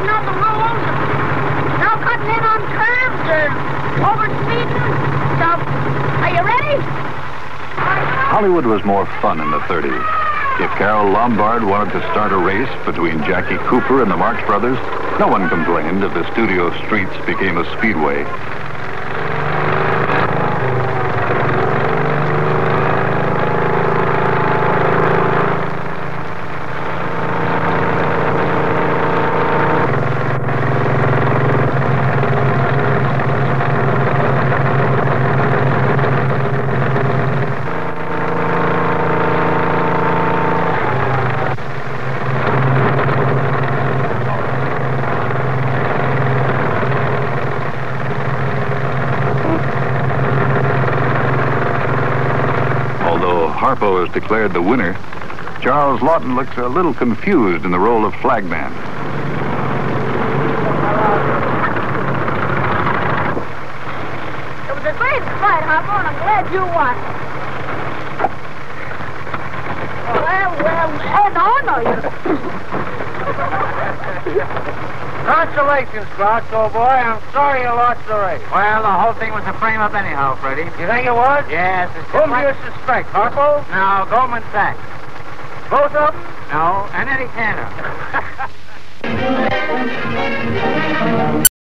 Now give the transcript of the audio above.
speeding on the rules, no cutting in on curves or over speeding. So, are you ready? Hollywood was more fun in the 30s. If Carol Lombard wanted to start a race between Jackie Cooper and the Marx Brothers, no one complained if the studio streets became a speedway. Harpo is declared the winner, Charles Laughton looks a little confused in the role of flagman. It was a great fight, Harpo, and I'm glad you won. No, Congratulations, Clark, old boy. I'm sorry you lost the race. Well, the whole thing was a frame-up anyhow, Freddie. You think it was? Yes. Whom do you suspect, Harpo? No, Goldman Sachs. Both of them? No, and Eddie Cantor.